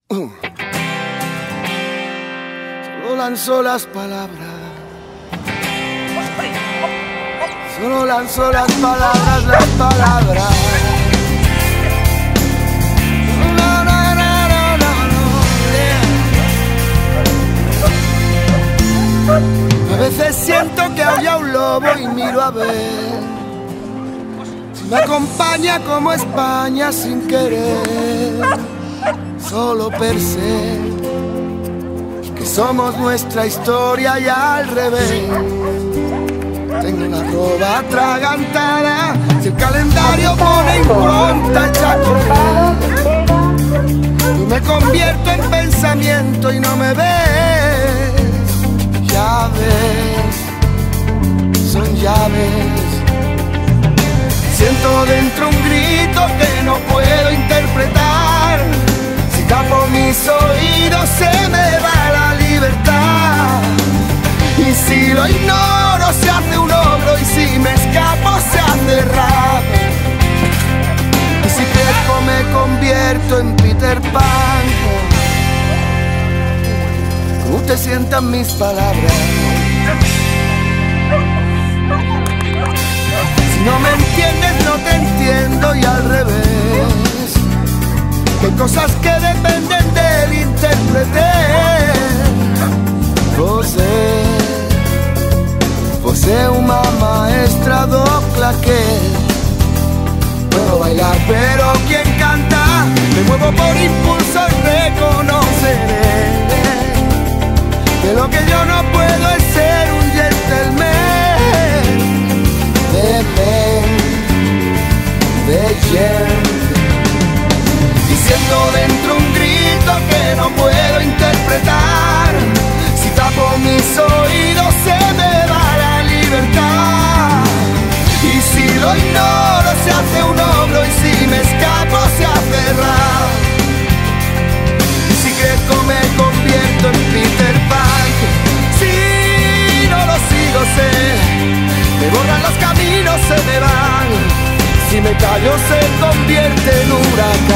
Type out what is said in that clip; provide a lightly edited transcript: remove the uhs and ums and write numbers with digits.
Solo lanzo las palabras. Solo lanzo las palabras, las palabras. No, no, no, no, no, yeah. A veces siento que aúlla un lobo y miro a ver si me acompaña como España sin querer. Solo per se que somos nuestra historia y al revés. Tengo la ropa atragantada, si el calendario pone impronta echa a correr. Yo me convierto en pensamiento y no me ves. Llaves, son llaves. Siento dentro un grito que no puedo interpretar. Si tapo mis oídos se me va la libertad. Y si lo ignoro se hace un ogro, y si me escapo se hace rap. Y si crezco me convierto en Peter Pan. ¿Cómo te sientan mis palabras? Si no me entiendes no te entiendo y al revés. Que hay cosas que dependen del intérprete. Você una maestra doble que puedo bailar, pero quien canta me muevo por impulso y reconoceré que lo que yo no puedo es ser un gentleman de gente. Y siento dentro un grito que no puedo interpretar. Si tapo mis oídos se me va la libertad. Y si lo ignoro se hace un ogro, y si me escapo se hace rap. Y si crezco me convierto en Peter Pan. Si no lo sigo sé, me borran los caminos, se me van. Si me callo se convierte en huracán.